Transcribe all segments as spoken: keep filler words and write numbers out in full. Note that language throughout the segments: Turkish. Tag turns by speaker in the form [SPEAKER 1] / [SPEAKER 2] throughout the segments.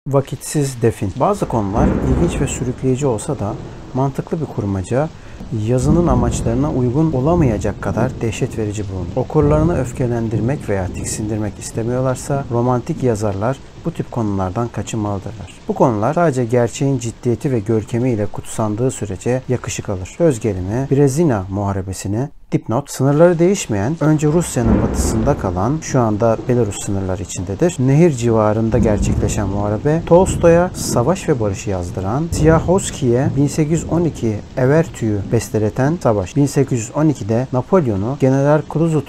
[SPEAKER 1] Vakitsiz defin. Bazı konular ilginç ve sürükleyici olsa da mantıklı bir kurmaca, yazının amaçlarına uygun olamayacak kadar dehşet verici bulunur. Okurlarını öfkelendirmek veya tiksindirmek istemiyorlarsa romantik yazarlar bu tip konulardan kaçınmalıdırlar. Bu konular sadece gerçeğin ciddiyeti ve görkemiyle kutsandığı sürece yakışık alır. Söz gelimi Brezina Muharebesi'ni dipnot, sınırları değişmeyen, önce Rusya'nın batısında kalan, şu anda Belarus sınırları içindedir, nehir civarında gerçekleşen muharebe, Tolstoy'a Savaş ve Barış'ı yazdıran, Siyahovski'ye bin sekiz yüz on iki Evertü'yü besteleten Savaş, bin sekiz yüz on ikide Napolyon'u General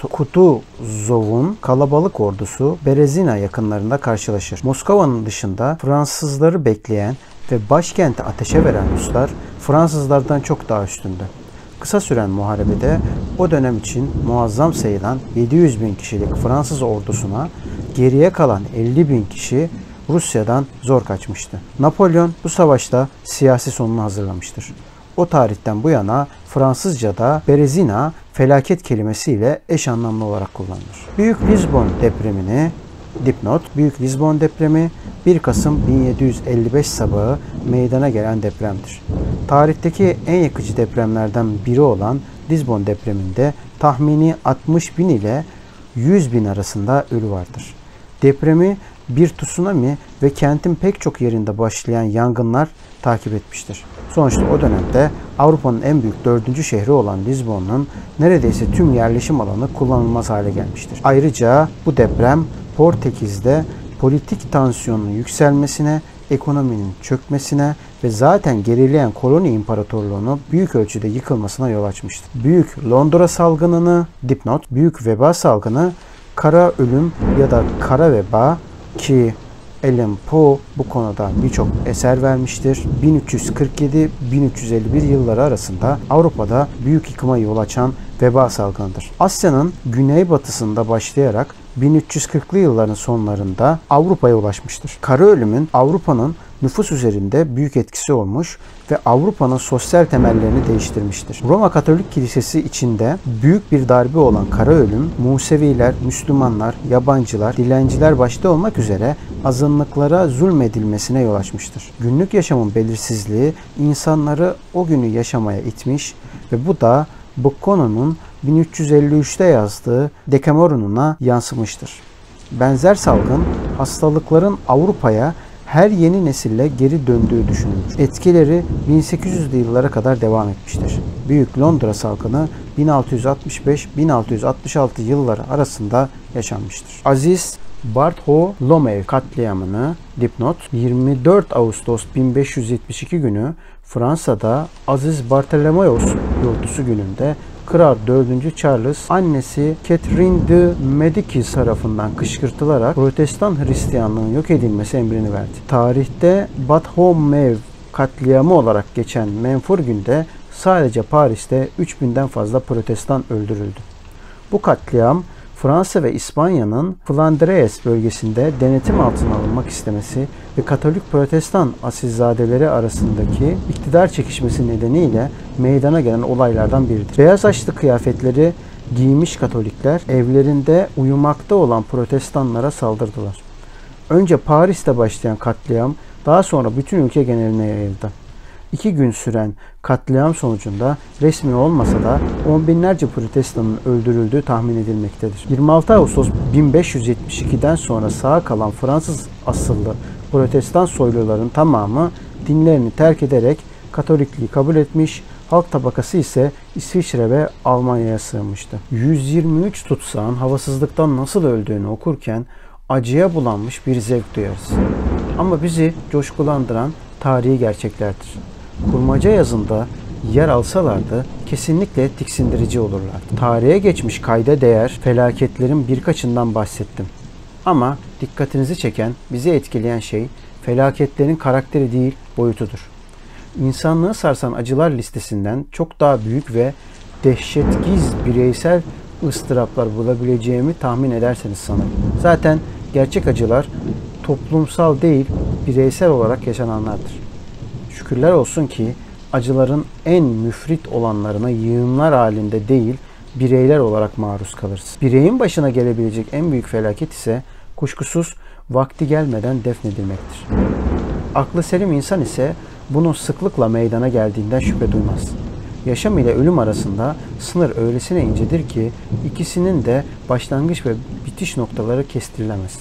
[SPEAKER 1] Kutuzov'un kalabalık ordusu Berezina yakınlarında karşılaşır. Moskova'nın dışında Fransızları bekleyen ve başkenti ateşe veren Ruslar Fransızlardan çok daha üstündü. Kısa süren muharebede o dönem için muazzam sayılan yedi yüz bin kişilik Fransız ordusuna geriye kalan elli bin kişi Rusya'dan zor kaçmıştı. Napolyon bu savaşta siyasi sonunu hazırlamıştır. O tarihten bu yana Fransızca'da Berezina felaket kelimesiyle eş anlamlı olarak kullanılır. Büyük Lizbon depremini dipnot, Büyük Lizbon depremi bir Kasım bin yedi yüz elli beş sabahı meydana gelen depremdir. Tarihteki en yakıcı depremlerden biri olan Lizbon depreminde tahmini altmış bin ile yüz bin arasında ölü vardır. Depremi bir tsunami ve kentin pek çok yerinde başlayan yangınlar takip etmiştir. Sonuçta o dönemde Avrupa'nın en büyük dördüncü şehri olan Lizbon'un neredeyse tüm yerleşim alanı kullanılmaz hale gelmiştir. Ayrıca bu deprem Portekiz'de politik tansiyonun yükselmesine, ekonominin çökmesine ve zaten gerileyen koloni imparatorluğunu büyük ölçüde yıkılmasına yol açmıştır. Büyük Londra salgınını, dipnot, büyük veba salgını, kara ölüm ya da kara veba ki Allan Poe bu konuda birçok eser vermiştir. bin üç yüz kırk yedi bin üç yüz elli bir yılları arasında Avrupa'da büyük yıkıma yol açan veba salgınıdır. Asya'nın güneybatısında başlayarak bin üç yüz kırklı yılların sonlarında Avrupa'ya ulaşmıştır. Kara ölümün Avrupa'nın nüfus üzerinde büyük etkisi olmuş ve Avrupa'nın sosyal temellerini değiştirmiştir. Roma Katolik Kilisesi içinde büyük bir darbe olan kara ölüm, Museviler, Müslümanlar, yabancılar, dilenciler başta olmak üzere azınlıklara zulmedilmesine yol açmıştır. Günlük yaşamın belirsizliği insanları o günü yaşamaya itmiş ve bu da Boccaccio'nun bin üç yüz elli üçte yazdığı Decameron'una yansımıştır. Benzer salgın hastalıkların Avrupa'ya her yeni nesille geri döndüğü düşünülür. Etkileri bin sekiz yüzlü yıllara kadar devam etmiştir. Büyük Londra salgını bin altı yüz altmış beş bin altı yüz altmış altı yılları arasında yaşanmıştır. Aziz Bartholomew katliamını dipnot, yirmi dört Ağustos bin beş yüz yetmiş iki günü Fransa'da Aziz Bartholomeos yurdusu gününde Kral dördüncü Charles annesi Catherine de Medici tarafından kışkırtılarak Protestan Hristiyanlığın yok edilmesi emrini verdi. Tarihte Bartholomew katliamı olarak geçen menfur günde sadece Paris'te üç binden fazla Protestan öldürüldü. Bu katliam Fransa ve İspanya'nın Flandres bölgesinde denetim altına alınmak istemesi ve Katolik Protestan asilzadeleri arasındaki iktidar çekişmesi nedeniyle meydana gelen olaylardan biridir. Beyaz haçlı kıyafetleri giymiş Katolikler evlerinde uyumakta olan Protestanlara saldırdılar. Önce Paris'te başlayan katliam daha sonra bütün ülke geneline yayıldı. İki gün süren katliam sonucunda resmi olmasa da on binlerce Protestanın öldürüldüğü tahmin edilmektedir. yirmi altı Ağustos bin beş yüz yetmiş ikiden sonra sağ kalan Fransız asıllı Protestan soyluların tamamı dinlerini terk ederek Katolikliği kabul etmiş, halk tabakası ise İsviçre ve Almanya'ya sığınmıştı. yüz yirmi üç tutsağın havasızlıktan nasıl öldüğünü okurken acıya bulanmış bir zevk duyarız. Ama bizi coşkulandıran tarihi gerçeklerdir. Kurmaca yazında yer alsalardı kesinlikle tiksindirici olurlar. Tarihe geçmiş kayda değer felaketlerin birkaçından bahsettim. Ama dikkatinizi çeken, bizi etkileyen şey felaketlerin karakteri değil, boyutudur. İnsanlığı sarsan acılar listesinden çok daha büyük ve dehşetgiz bireysel ıstıraplar bulabileceğimi tahmin ederseniz sanırım. Zaten gerçek acılar toplumsal değil, bireysel olarak yaşananlardır. Şükürler olsun ki acıların en müfrit olanlarına yığınlar halinde değil, bireyler olarak maruz kalırız. Bireyin başına gelebilecek en büyük felaket ise kuşkusuz vakti gelmeden defnedilmektir. Aklı selim insan ise bunun sıklıkla meydana geldiğinden şüphe duymaz. Yaşam ile ölüm arasında sınır öylesine incedir ki ikisinin de başlangıç ve bitiş noktaları kestirilemez.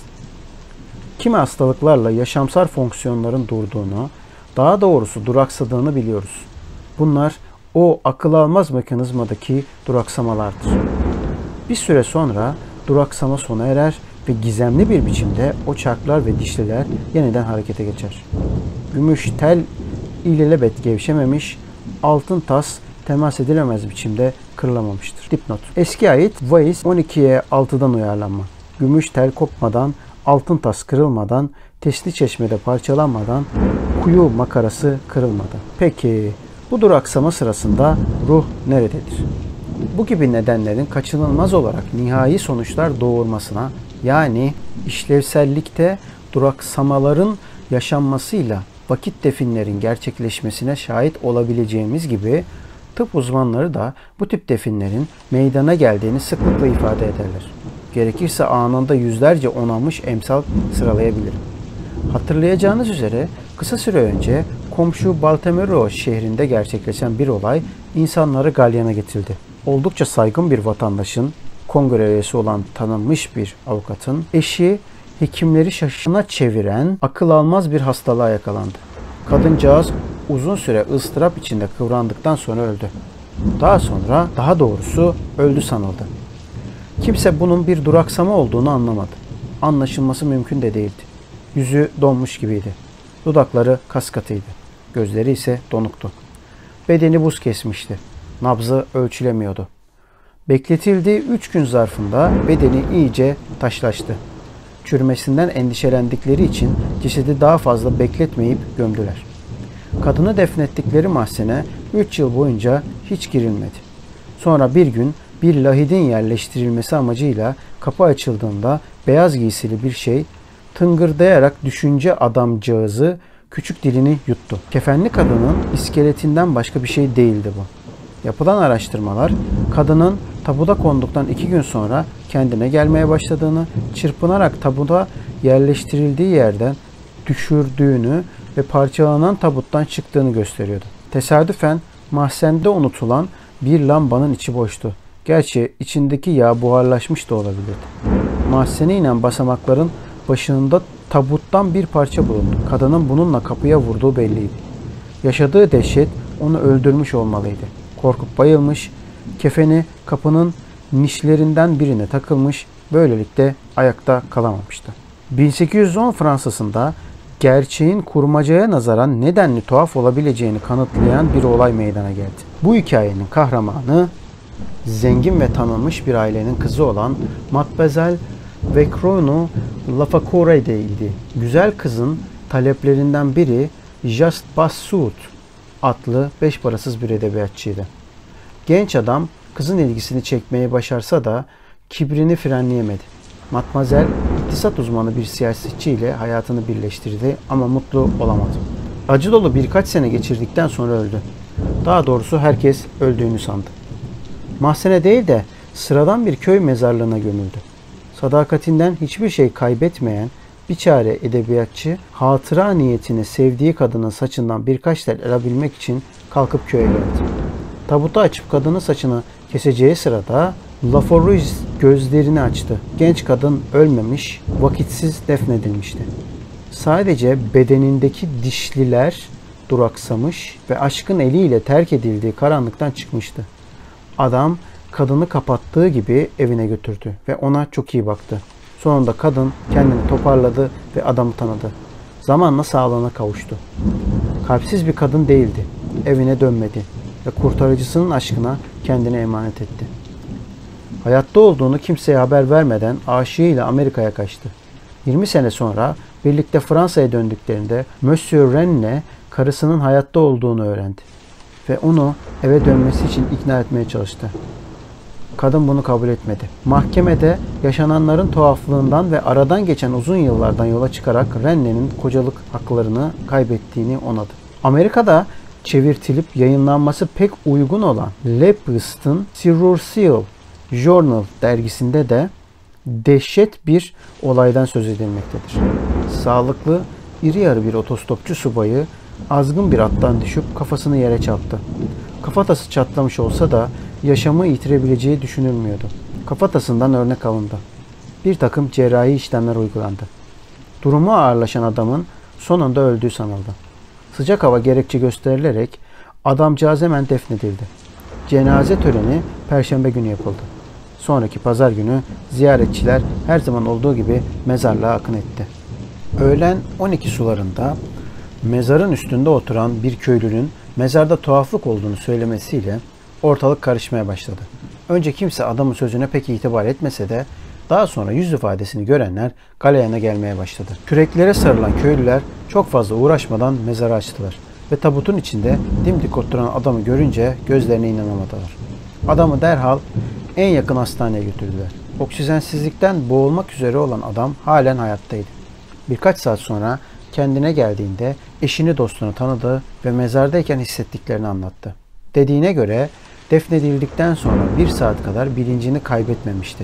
[SPEAKER 1] Kimi hastalıklarla yaşamsal fonksiyonların durduğunu, daha doğrusu duraksadığını biliyoruz. Bunlar o akıl almaz mekanizmadaki duraksamalardır. Bir süre sonra duraksama sona erer ve gizemli bir biçimde o çarklar ve dişliler yeniden harekete geçer. Gümüş tel ilelebet gevşememiş, altın tas temas edilemez biçimde kırılamamıştır. Dipnot. Eski ait vaiz on ikiye altıdan uyarlanma. Gümüş tel kopmadan, altın tas kırılmadan, tesli çeşmede parçalanmadan, kuyu makarası kırılmadan. Peki bu duraksama sırasında ruh nerededir? Bu gibi nedenlerin kaçınılmaz olarak nihai sonuçlar doğurmasına, yani işlevsellikte duraksamaların yaşanmasıyla vakit definlerin gerçekleşmesine şahit olabileceğimiz gibi tıp uzmanları da bu tip definlerin meydana geldiğini sıklıkla ifade ederler. Gerekirse anında yüzlerce onanmış emsal sıralayabilirim. Hatırlayacağınız üzere kısa süre önce komşu Baltimore şehrinde gerçekleşen bir olay insanları galyana getirdi. Oldukça saygın bir vatandaşın, kongre üyesi olan tanınmış bir avukatın eşi hekimleri şaşına çeviren akıl almaz bir hastalığa yakalandı. Kadıncağız uzun süre ıstırap içinde kıvrandıktan sonra öldü. Daha sonra, daha doğrusu öldü sanıldı. Kimse bunun bir duraksama olduğunu anlamadı. Anlaşılması mümkün de değildi. Yüzü donmuş gibiydi. Dudakları kaskatıydı. Gözleri ise donuktu. Bedeni buz kesmişti. Nabzı ölçülemiyordu. Bekletildiği üç gün zarfında bedeni iyice taşlaştı. Çürümesinden endişelendikleri için cesedi daha fazla bekletmeyip gömdüler. Kadını defnettikleri mahzene üç yıl boyunca hiç girilmedi. Sonra bir gün bir lahidin yerleştirilmesi amacıyla kapı açıldığında beyaz giysili bir şey tıngırdayarak düşünce adamcağızı küçük dilini yuttu. Kefenli kadının iskeletinden başka bir şey değildi bu. Yapılan araştırmalar kadının tabuda konduktan iki gün sonra kendine gelmeye başladığını, çırpınarak tabuda yerleştirildiği yerden düşürdüğünü ve parçalanan tabuttan çıktığını gösteriyordu. Tesadüfen mahzende unutulan bir lambanın içi boştu. Gerçi içindeki yağ buharlaşmış da olabilirdi. Mahzene inen basamakların başında tabuttan bir parça bulundu. Kadının bununla kapıya vurduğu belliydi. Yaşadığı dehşet onu öldürmüş olmalıydı. Korkup bayılmış, kefeni kapının nişlerinden birine takılmış, böylelikle ayakta kalamamıştı. bin sekiz yüz on Fransa'sında gerçeğin kurmacaya nazaran nedenli tuhaf olabileceğini kanıtlayan bir olay meydana geldi. Bu hikayenin kahramanı zengin ve tanınmış bir ailenin kızı olan Mademoiselle Vecrounu Lafacourde'ydi. Güzel kızın taleplerinden biri Just Bassoud adlı beş parasız bir edebiyatçıydı. Genç adam kızın ilgisini çekmeyi başarsa da kibrini frenleyemedi. Matmazel iktisat uzmanı bir siyasetçi ile hayatını birleştirdi ama mutlu olamadı. Acı dolu birkaç sene geçirdikten sonra öldü. Daha doğrusu herkes öldüğünü sandı. Mahzene değil de sıradan bir köy mezarlığına gömüldü. Sadakatinden hiçbir şey kaybetmeyen bir çare edebiyatçı hatıra niyetine sevdiği kadının saçından birkaç tel alabilmek için kalkıp köye geldi. Tabutu açıp kadının saçını keseceği sırada Lafourcade gözlerini açtı. Genç kadın ölmemiş, vakitsiz defnedilmişti. Sadece bedenindeki dişliler duraksamış ve aşkın eliyle terk edildiği karanlıktan çıkmıştı. Adam kadını kapattığı gibi evine götürdü ve ona çok iyi baktı. Sonunda kadın kendini toparladı ve adamı tanıdı. Zamanla sağlığına kavuştu. Kalpsiz bir kadın değildi. Evine dönmedi ve kurtarıcısının aşkına kendini emanet etti. Hayatta olduğunu kimseye haber vermeden aşığıyla Amerika'ya kaçtı. yirmi sene sonra birlikte Fransa'ya döndüklerinde Monsieur Rennes karısının hayatta olduğunu öğrendi ve onu eve dönmesi için ikna etmeye çalıştı. Kadın bunu kabul etmedi. Mahkemede yaşananların tuhaflığından ve aradan geçen uzun yıllardan yola çıkarak Rennes'in kocalık haklarını kaybettiğini onadı. Amerika'da çevirtilip yayınlanması pek uygun olan Le Pist'in Chirurgical Journal dergisinde de dehşet bir olaydan söz edilmektedir. Sağlıklı iri yarı bir otostopçu subayı azgın bir attan düşüp kafasını yere çarptı. Kafatası çatlamış olsa da yaşamı yitirebileceği düşünülmüyordu. Kafatasından örnek alındı. Bir takım cerrahi işlemler uygulandı. Durumu ağırlaşan adamın sonunda öldüğü sanıldı. Sıcak hava gerekçe gösterilerek adamcağız hemen defnedildi. Cenaze töreni Perşembe günü yapıldı. Sonraki pazar günü ziyaretçiler her zaman olduğu gibi mezarlığa akın etti. Öğlen on iki sularında mezarın üstünde oturan bir köylünün mezarda tuhaflık olduğunu söylemesiyle ortalık karışmaya başladı. Önce kimse adamın sözüne pek itibar etmese de daha sonra yüz ifadesini görenler galeyana gelmeye başladı. Küreklere sarılan köylüler çok fazla uğraşmadan mezarı açtılar ve tabutun içinde dimdik oturan adamı görünce gözlerine inanamadılar. Adamı derhal en yakın hastaneye götürdüler. Oksijensizlikten boğulmak üzere olan adam halen hayattaydı. Birkaç saat sonra kendine geldiğinde eşini dostunu tanıdı ve mezardayken hissettiklerini anlattı. Dediğine göre defnedildikten sonra bir saat kadar bilincini kaybetmemişti.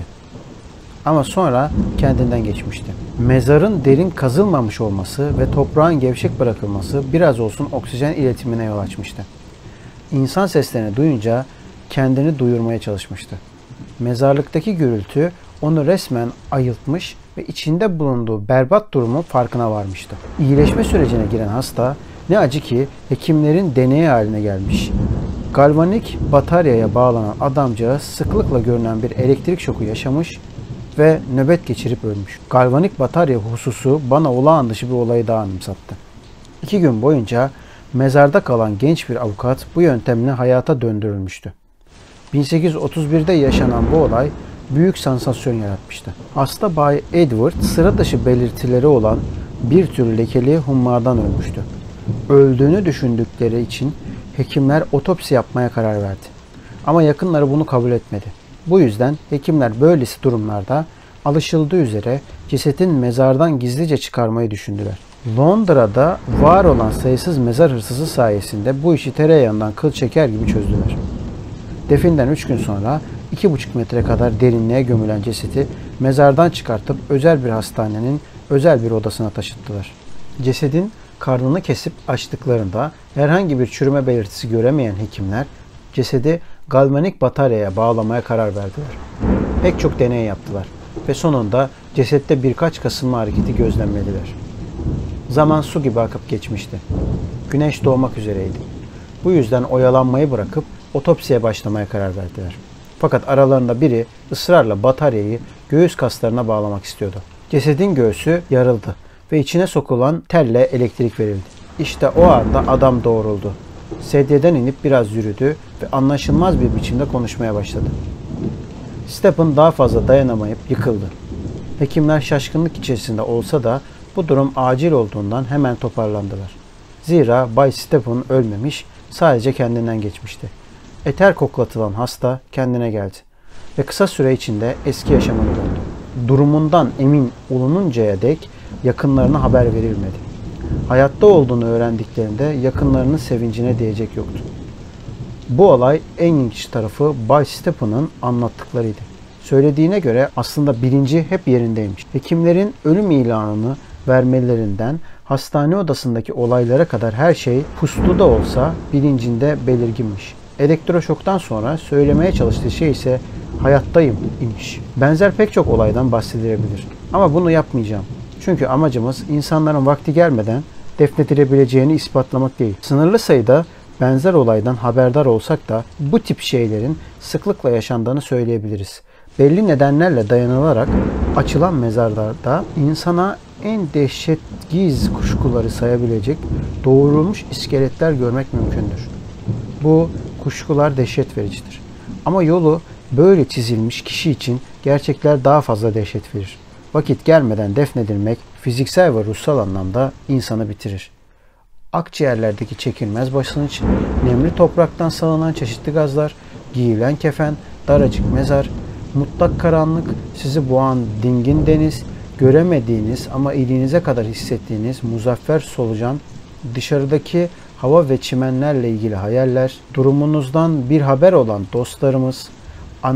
[SPEAKER 1] Ama sonra kendinden geçmişti. Mezarın derin kazılmamış olması ve toprağın gevşek bırakılması biraz olsun oksijen iletimine yol açmıştı. İnsan seslerini duyunca kendini duyurmaya çalışmıştı. Mezarlıktaki gürültü onu resmen ayıltmış ve içinde bulunduğu berbat durumu farkına varmıştı. İyileşme sürecine giren hasta ne acı ki hekimlerin deneyi haline gelmiş. Galvanik bataryaya bağlanan adamcağız sıklıkla görünen bir elektrik şoku yaşamış ve nöbet geçirip ölmüş. Galvanik batarya hususu bana olağan dışı bir olayı daha anımsattı. İki gün boyunca mezarda kalan genç bir avukat bu yöntemle hayata döndürülmüştü. bin sekiz yüz otuz birde yaşanan bu olay büyük sansasyon yaratmıştı. Hasta Bay Edward sıra dışı belirtileri olan bir tür lekeli hummadan ölmüştü. Öldüğünü düşündükleri için hekimler otopsi yapmaya karar verdi. Ama yakınları bunu kabul etmedi. Bu yüzden hekimler böylesi durumlarda alışıldığı üzere cesetin mezardan gizlice çıkarmayı düşündüler. Londra'da var olan sayısız mezar hırsızı sayesinde bu işi tereyağından kıl çeker gibi çözdüler. Definden üç gün sonra iki buçuk metre kadar derinliğe gömülen cesedi mezardan çıkartıp özel bir hastanenin özel bir odasına taşıttılar. Cesedin karnını kesip açtıklarında herhangi bir çürüme belirtisi göremeyen hekimler cesedi galvanik bataryaya bağlamaya karar verdiler. Pek çok deney yaptılar ve sonunda cesette birkaç kasılma hareketi gözlemlediler. Zaman su gibi akıp geçmişti. Güneş doğmak üzereydi. Bu yüzden oyalanmayı bırakıp otopsiye başlamaya karar verdiler. Fakat aralarında biri ısrarla bataryayı göğüs kaslarına bağlamak istiyordu. Cesedin göğsü yarıldı ve içine sokulan telle elektrik verildi. İşte o anda adam doğruldu. Sedyeden inip biraz yürüdü ve anlaşılmaz bir biçimde konuşmaya başladı. Stephen daha fazla dayanamayıp yıkıldı. Hekimler şaşkınlık içerisinde olsa da bu durum acil olduğundan hemen toparlandılar. Zira Bay Stephen ölmemiş, sadece kendinden geçmişti. Eter koklatılan hasta kendine geldi ve kısa süre içinde eski yaşamına döndü. Durumundan emin olununcaya dek yakınlarına haber verilmedi. Hayatta olduğunu öğrendiklerinde yakınlarının sevincine değecek yoktu. Bu olay en ilginç tarafı Bay Stephen'ın anlattıklarıydı. Söylediğine göre aslında bilinci hep yerindeymiş. Hekimlerin ölüm ilanını vermelerinden hastane odasındaki olaylara kadar her şey puslu da olsa bilincinde belirginmiş. Elektroşoktan sonra söylemeye çalıştığı şey ise hayattayım imiş. Benzer pek çok olaydan bahsedilebilir. Ama bunu yapmayacağım. Çünkü amacımız insanların vakti gelmeden defnedilebileceğini ispatlamak değil. Sınırlı sayıda benzer olaydan haberdar olsak da bu tip şeylerin sıklıkla yaşandığını söyleyebiliriz. Belli nedenlerle dayanılarak açılan mezarlarda insana en dehşetgiz kuşkuları sayabilecek doğurulmuş iskeletler görmek mümkündür. Bu kuşkular dehşet vericidir. Ama yolu böyle çizilmiş kişi için gerçekler daha fazla dehşet verir. Vakit gelmeden defnedilmek fiziksel ve ruhsal anlamda insanı bitirir. Akciğerlerdeki çekilmez basınç, nemli topraktan salınan çeşitli gazlar, giyilen kefen, daracık mezar, mutlak karanlık, sizi boğan dingin deniz, göremediğiniz ama iliğinize kadar hissettiğiniz muzaffer solucan, dışarıdaki hava ve çimenlerle ilgili hayaller, durumunuzdan bir haber olan dostlarımız,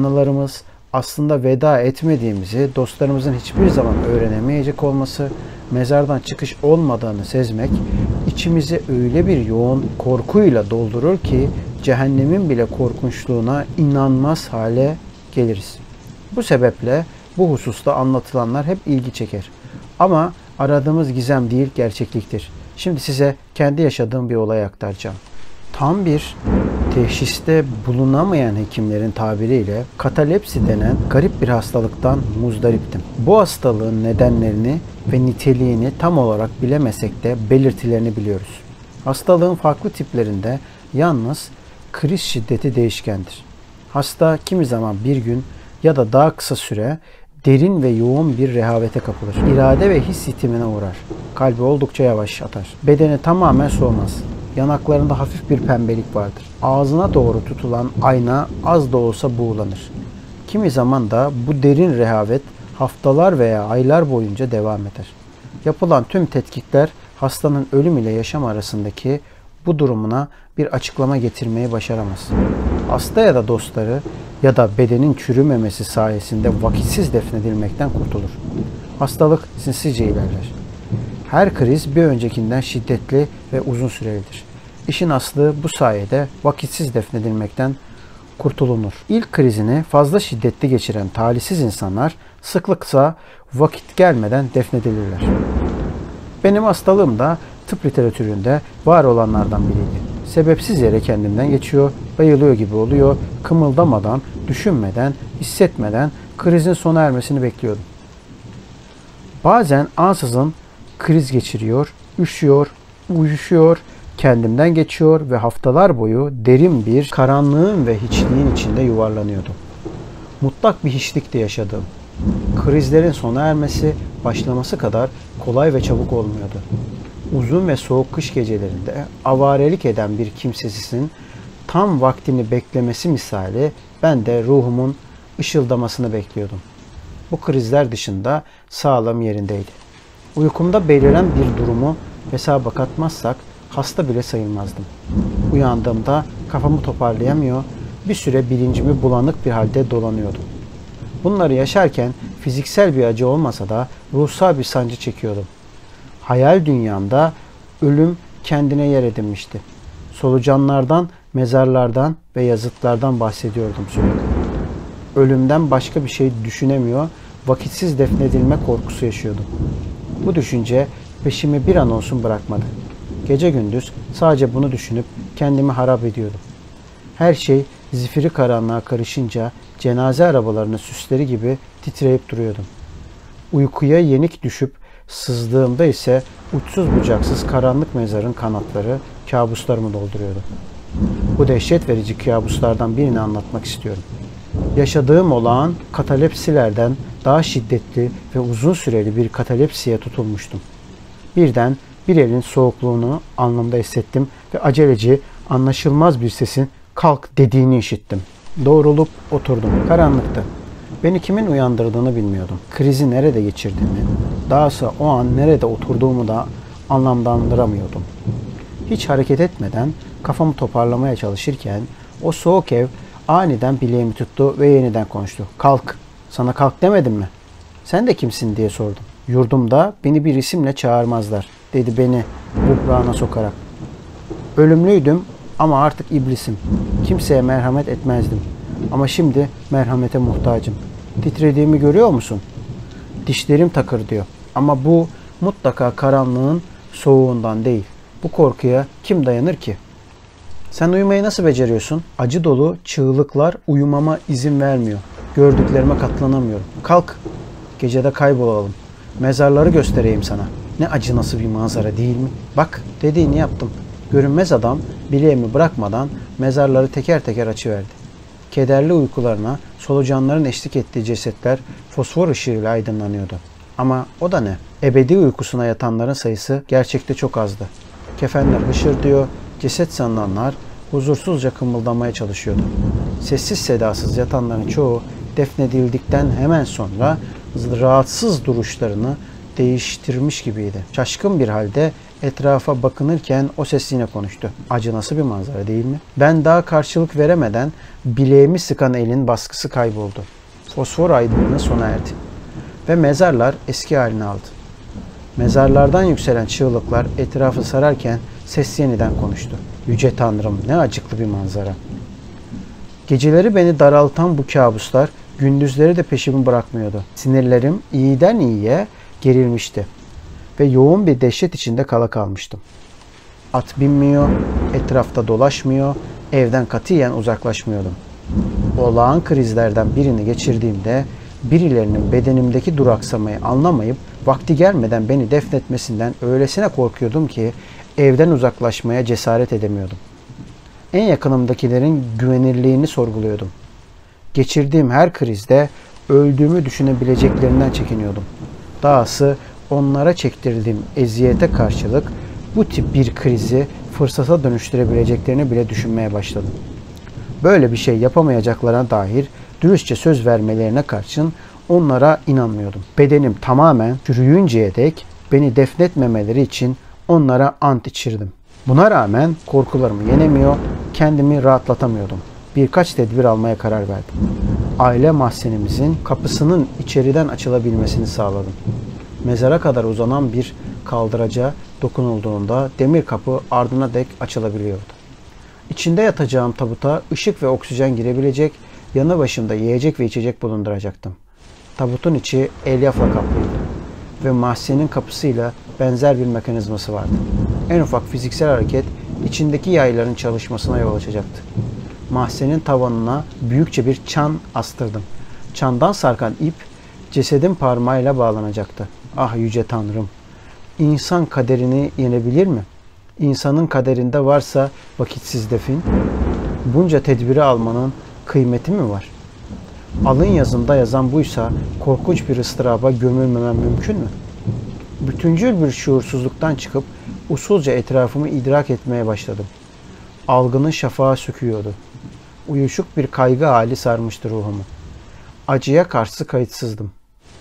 [SPEAKER 1] anılarımız, aslında veda etmediğimizi dostlarımızın hiçbir zaman öğrenemeyecek olması mezardan çıkış olmadığını sezmek içimizi öyle bir yoğun korkuyla doldurur ki cehennemin bile korkunçluğuna inanmaz hale geliriz. Bu sebeple bu hususta anlatılanlar hep ilgi çeker. Ama aradığımız gizem değil, gerçekliktir. Şimdi size kendi yaşadığım bir olay aktaracağım. Tam bir teşhiste bulunamayan hekimlerin tabiriyle katalepsi denen garip bir hastalıktan muzdariptim. Bu hastalığın nedenlerini ve niteliğini tam olarak bilemesek de belirtilerini biliyoruz. Hastalığın farklı tiplerinde yalnız kriz şiddeti değişkendir. Hasta kimi zaman bir gün ya da daha kısa süre derin ve yoğun bir rehavete kapılır. İrade ve his yitimine uğrar. Kalbi oldukça yavaş atar. Bedeni tamamen soğumaz. Yanaklarında hafif bir pembelik vardır. Ağzına doğru tutulan ayna az da olsa buğulanır. Kimi zaman da bu derin rehavet haftalar veya aylar boyunca devam eder. Yapılan tüm tetkikler hastanın ölüm ile yaşam arasındaki bu durumuna bir açıklama getirmeyi başaramaz. Hasta ya da dostları ya da bedenin çürümemesi sayesinde vakitsiz defnedilmekten kurtulur. Hastalık sinsice ilerler. Her kriz bir öncekinden şiddetli ve uzun sürelidir. İşin aslı bu sayede vakitsiz defnedilmekten kurtulunur. İlk krizini fazla şiddetli geçiren talihsiz insanlar sıklıksa vakit gelmeden defnedilirler. Benim hastalığım da tıp literatüründe var olanlardan biriydi. Sebepsiz yere kendimden geçiyor, bayılıyor gibi oluyor, kımıldamadan, düşünmeden, hissetmeden krizin sona ermesini bekliyordum. Bazen ansızın kriz geçiriyor, üşüyor, uyuşuyor, kendimden geçiyor ve haftalar boyu derin bir karanlığın ve hiçliğin içinde yuvarlanıyordum. Mutlak bir hiçlikte yaşadım. Krizlerin sona ermesi, başlaması kadar kolay ve çabuk olmuyordu. Uzun ve soğuk kış gecelerinde avarelik eden bir kimsesizin tam vaktini beklemesi misali ben de ruhumun ışıldamasını bekliyordum. Bu krizler dışında sağlığım yerindeydi. Uykumda beliren bir durumu hesaba katmazsak hasta bile sayılmazdım. Uyandığımda kafamı toparlayamıyor, bir süre bilincimi bulanık bir halde dolanıyordum. Bunları yaşarken fiziksel bir acı olmasa da ruhsal bir sancı çekiyordum. Hayal dünyamda ölüm kendine yer edinmişti. Solucanlardan, mezarlardan ve yazıtlardan bahsediyordum sürekli. Ölümden başka bir şey düşünemiyor, vakitsiz defnedilme korkusu yaşıyordum. Bu düşünce peşimi bir an olsun bırakmadı. Gece gündüz sadece bunu düşünüp kendimi harap ediyordum. Her şey zifiri karanlığa karışınca cenaze arabalarının süsleri gibi titreyip duruyordum. Uykuya yenik düşüp sızdığımda ise uçsuz bucaksız karanlık mezarın kanatları kabuslarımı dolduruyordu. Bu dehşet verici kabuslardan birini anlatmak istiyorum. Yaşadığım olağan katalepsilerden daha şiddetli ve uzun süreli bir katalepsiye tutulmuştum. Birden bir elin soğukluğunu alnımda hissettim ve aceleci, anlaşılmaz bir sesin "kalk" dediğini işittim. Doğrulup oturdum. Karanlıktı. Beni kimin uyandırdığını bilmiyordum. Krizi nerede geçirdiğimi, dahası o an nerede oturduğumu da anlamlandıramıyordum. Hiç hareket etmeden kafamı toparlamaya çalışırken o soğuk ev aniden bileğimi tuttu ve yeniden konuştu. "Kalk, sana kalk demedim mi? Sen de kimsin?" diye sordum. "Yurdumda beni bir isimle çağırmazlar," dedi beni buhrana sokarak. "Ölümlüydüm ama artık iblisim. Kimseye merhamet etmezdim. Ama şimdi merhamete muhtacım. Titrediğimi görüyor musun? Dişlerim takır diyor. Ama bu mutlaka karanlığın soğuğundan değil. Bu korkuya kim dayanır ki? Sen uyumayı nasıl beceriyorsun? Acı dolu çığlıklar uyumama izin vermiyor. Gördüklerime katlanamıyorum. Kalk, gecede kaybolalım. Mezarları göstereyim sana. Ne acı nasıl bir manzara değil mi? Bak, dediğini yaptım. Görünmez adam bileğimi bırakmadan mezarları teker teker açıverdi. Kederli uykularına solucanların eşlik ettiği cesetler fosfor ışığıyla aydınlanıyordu. Ama o da ne? Ebedi uykusuna yatanların sayısı gerçekte çok azdı. Kefenler hışırdıyor, ceset sanılanlar huzursuzca kımıldamaya çalışıyordu. Sessiz sedasız yatanların çoğu defnedildikten hemen sonra rahatsız duruşlarını değiştirmiş gibiydi. Şaşkın bir halde etrafa bakınırken o ses yine konuştu. Acı nasıl bir manzara değil mi? Ben daha karşılık veremeden bileğimi sıkan elin baskısı kayboldu. Fosfor aydınlığı sona erdi. Ve mezarlar eski halini aldı. Mezarlardan yükselen çığlıklar etrafı sararken ses yeniden konuştu. Yüce Tanrım, ne acıklı bir manzara. Geceleri beni daraltan bu kabuslar gündüzleri de peşimi bırakmıyordu. Sinirlerim iyiden iyiye gerilmişti ve yoğun bir dehşet içinde kala kalmıştım. At binmiyor, etrafta dolaşmıyor, evden katiyen uzaklaşmıyordum. Olağan krizlerden birini geçirdiğimde birilerinin bedenimdeki duraksamayı anlamayıp vakti gelmeden beni defnetmesinden öylesine korkuyordum ki evden uzaklaşmaya cesaret edemiyordum. En yakınımdakilerin güvenirliğini sorguluyordum. Geçirdiğim her krizde öldüğümü düşünebileceklerinden çekiniyordum. Dahası onlara çektirdiğim eziyete karşılık bu tip bir krizi fırsata dönüştürebileceklerini bile düşünmeye başladım. Böyle bir şey yapamayacaklarına dair dürüstçe söz vermelerine karşın onlara inanmıyordum. Bedenim tamamen çürüyünceye dek beni defnetmemeleri için onlara ant içirdim. Buna rağmen korkularımı yenemiyor, kendimi rahatlatamıyordum. Birkaç tedbir almaya karar verdim. Aile mahzenimizin kapısının içeriden açılabilmesini sağladım. Mezara kadar uzanan bir kaldıraca dokunulduğunda demir kapı ardına dek açılabiliyordu. İçinde yatacağım tabuta ışık ve oksijen girebilecek, yanı başımda yiyecek ve içecek bulunduracaktım. Tabutun içi elyafla kaplıydı ve mahzenin kapısıyla benzer bir mekanizması vardı. En ufak fiziksel hareket içindeki yayların çalışmasına yol açacaktı. Mahzenin tavanına büyükçe bir çan astırdım. Çandan sarkan ip cesedin parmağıyla bağlanacaktı. Ah Yüce Tanrım! İnsan kaderini yenebilir mi? İnsanın kaderinde varsa vakitsiz defin, bunca tedbiri almanın kıymeti mi var? Alın yazımda yazan buysa korkunç bir ıstıraba gömülmemem mümkün mü? Bütüncül bir şuursuzluktan çıkıp usulca etrafımı idrak etmeye başladım. Algının şafağı söküyordu. Uyuşuk bir kaygı hali sarmıştı ruhumu. Acıya karşı kayıtsızdım.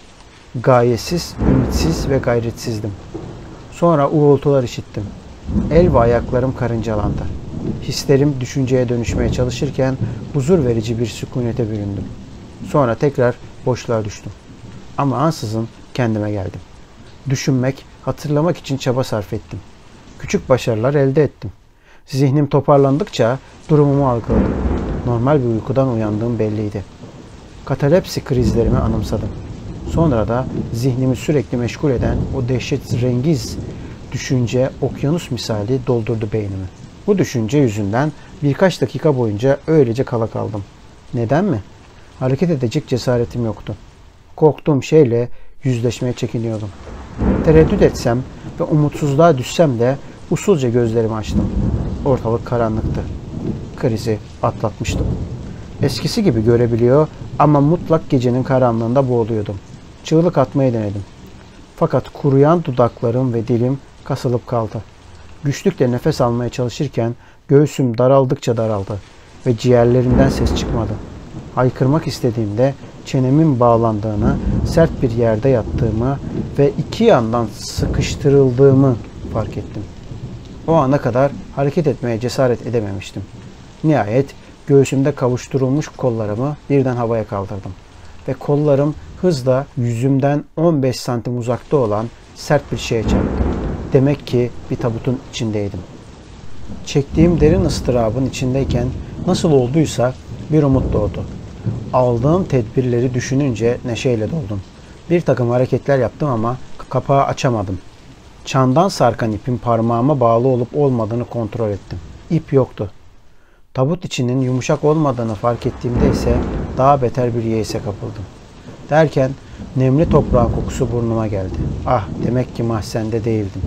[SPEAKER 1] Gayesiz, ümitsiz ve gayretsizdim. Sonra uğultular işittim. El ve ayaklarım karıncalandı. Hislerim düşünceye dönüşmeye çalışırken huzur verici bir sükunete büründüm. Sonra tekrar boşluğa düştüm. Ama ansızın kendime geldim. Düşünmek, hatırlamak için çaba sarf ettim. Küçük başarılar elde ettim. Zihnim toparlandıkça durumumu algıladım. Normal bir uykudan uyandığım belliydi. Katalepsi krizlerimi anımsadım. Sonra da zihnimi sürekli meşgul eden o dehşetrengiz düşünce okyanus misali doldurdu beynimi. Bu düşünce yüzünden birkaç dakika boyunca öylece kala kaldım. Neden mi? Hareket edecek cesaretim yoktu. Korktuğum şeyle yüzleşmeye çekiniyordum. Tereddüt etsem ve umutsuzluğa düşsem de usulca gözlerimi açtım. Ortalık karanlıktı. Krizi atlatmıştım. Eskisi gibi görebiliyor ama mutlak gecenin karanlığında boğuluyordum. Çığlık atmayı denedim. Fakat kuruyan dudaklarım ve dilim kasılıp kaldı. Güçlükle nefes almaya çalışırken göğsüm daraldıkça daraldı ve ciğerlerimden ses çıkmadı. Haykırmak istediğimde çenemin bağlandığını, sert bir yerde yattığımı ve iki yandan sıkıştırıldığımı fark ettim. O ana kadar hareket etmeye cesaret edememiştim. Nihayet göğsümde kavuşturulmuş kollarımı birden havaya kaldırdım ve kollarım hızla yüzümden on beş santim uzakta olan sert bir şeye çarptı. Demek ki bir tabutun içindeydim. Çektiğim derin ıstırabın içindeyken nasıl olduysa bir umut doğdu. Aldığım tedbirleri düşününce neşeyle doldum. Bir takım hareketler yaptım ama kapağı açamadım. Çandan sarkan ipin parmağıma bağlı olup olmadığını kontrol ettim. İp yoktu. Tabut içinin yumuşak olmadığını fark ettiğimde ise daha beter bir yeise kapıldım. Derken nemli toprağın kokusu burnuma geldi. Ah, demek ki mahzende değildim.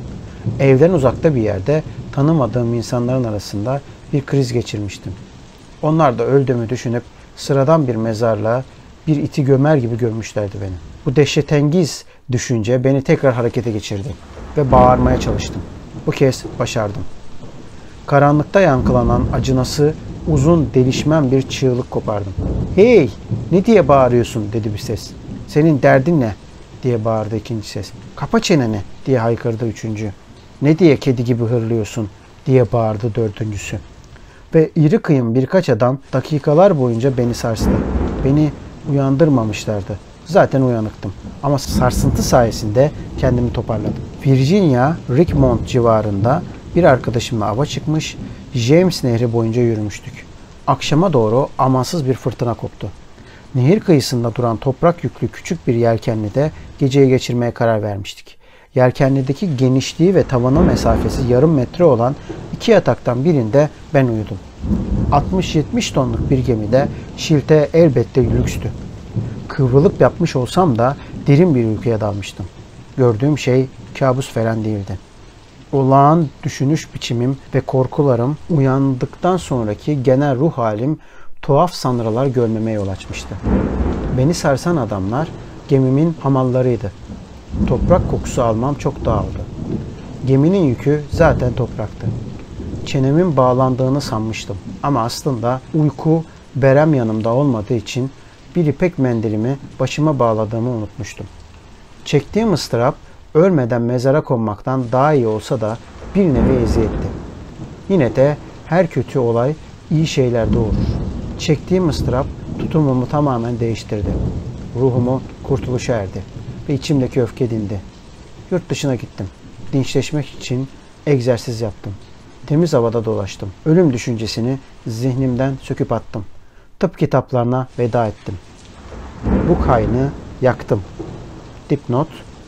[SPEAKER 1] Evden uzakta bir yerde tanımadığım insanların arasında bir kriz geçirmiştim. Onlar da öldüğümü düşünüp sıradan bir mezarlığa bir iti gömer gibi gömmüşlerdi beni. Bu dehşetengiz düşünce beni tekrar harekete geçirdi ve bağırmaya çalıştım. Bu kez başardım. Karanlıkta yankılanan acınası uzun delişmen bir çığlık kopardım. "Hey! Ne diye bağırıyorsun?" dedi bir ses. "Senin derdin ne?" diye bağırdı ikinci ses. "Kapa çeneni!" diye haykırdı üçüncü. "Ne diye kedi gibi hırlıyorsun?" diye bağırdı dördüncüsü. Ve iri kıyım birkaç adam dakikalar boyunca beni sarstı. Beni uyandırmamışlardı. Zaten uyanıktım. Ama sarsıntı sayesinde kendimi toparladım. Virginia, Richmond civarında bir arkadaşımla ava çıkmış, James Nehri boyunca yürümüştük. Akşama doğru amansız bir fırtına koptu. Nehir kıyısında duran toprak yüklü küçük bir yelkenlide geceyi geçirmeye karar vermiştik. Yelkenlideki genişliği ve tavana mesafesi yarım metre olan iki yataktan birinde ben uyudum. altmış yetmiş tonluk bir gemide şilte elbette lükstü. Kıvrılıp yapmış olsam da derin bir uykuya dalmıştım. Gördüğüm şey kabus falan değildi. Olağan düşünüş biçimim ve korkularım uyandıktan sonraki genel ruh halim tuhaf sanrılar görmeme yol açmıştı. Beni sarsan adamlar gemimin hamallarıydı. Toprak kokusu almam çok dağıldı. Geminin yükü zaten topraktı. Çenemin bağlandığını sanmıştım ama aslında uyku berem yanımda olmadığı için bir ipek mendilimi başıma bağladığımı unutmuştum. Çektiğim ıstırap ölmeden mezara konmaktan daha iyi olsa da bir nevi eziyetti. Yine de her kötü olay iyi şeyler doğurur. Çektiğim ıstırap tutumumu tamamen değiştirdi. Ruhumu kurtuluşa erdi ve içimdeki öfke dindi. Yurt dışına gittim. Dinçleşmek için egzersiz yaptım. Temiz havada dolaştım. Ölüm düşüncesini zihnimden söküp attım. Tıp kitaplarına veda ettim. Bu kayını yaktım. Dipnot: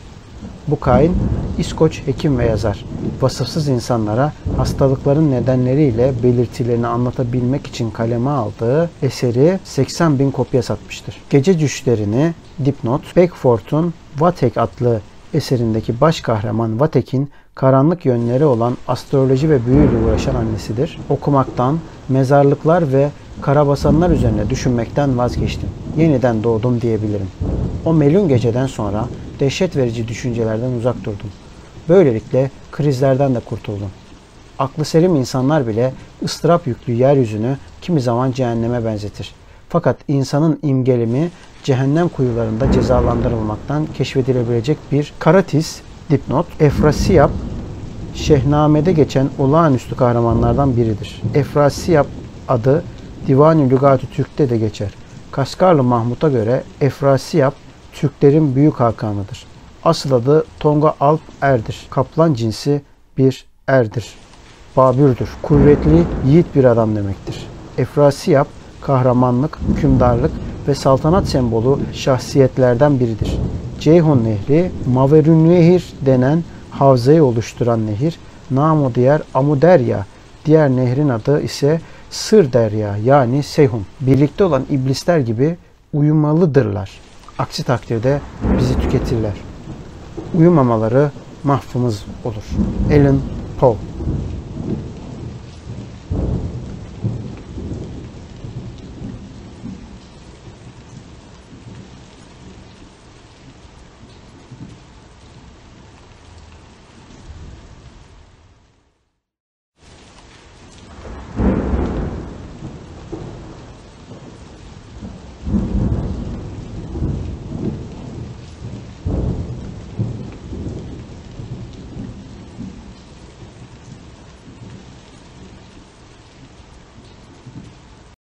[SPEAKER 1] Bu kain İskoç hekim ve yazar. Vasıfsız insanlara hastalıkların nedenleriyle belirtilerini anlatabilmek için kaleme aldığı eseri seksen bin kopya satmıştır. Gece düşlerini dipnot, Beckford'un Vathek adlı eserindeki baş kahraman Vathek'in karanlık yönleri olan astroloji ve büyüyle uğraşan annesidir. Okumaktan, mezarlıklar ve karabasanlar üzerine düşünmekten vazgeçtim. Yeniden doğdum diyebilirim. O melun geceden sonra dehşet verici düşüncelerden uzak durdum. Böylelikle krizlerden de kurtuldum. Aklı selim insanlar bile ıstırap yüklü yeryüzünü kimi zaman cehenneme benzetir. Fakat insanın imgelimi cehennem kuyularında cezalandırılmaktan keşfedilebilecek bir karatis dipnot, Efrasiyab, Şehname'de geçen olağanüstü kahramanlardan biridir. Efrasiyab adı Divan-ı Lügat-ı Türk'te de geçer. Kaskarlı Mahmut'a göre Efrasiyab Türklerin büyük hakanıdır. Asıl adı Tonga Alp Er'dir. Kaplan cinsi bir erdir. Babürdür. Kuvvetli, yiğit bir adam demektir. Efrasiyab kahramanlık, hükümdarlık ve saltanat sembolü şahsiyetlerden biridir. Ceyhun Nehri, Maverünnehir denen havzayı oluşturan nehir, namı diğer Amuderya, diğer nehrin adı ise Sır Derya yani Seyhun. Birlikte olan iblisler gibi uyumalıdırlar. Aksi takdirde bizi tüketirler. Uyumamaları mahvımız olur. Alan Poe.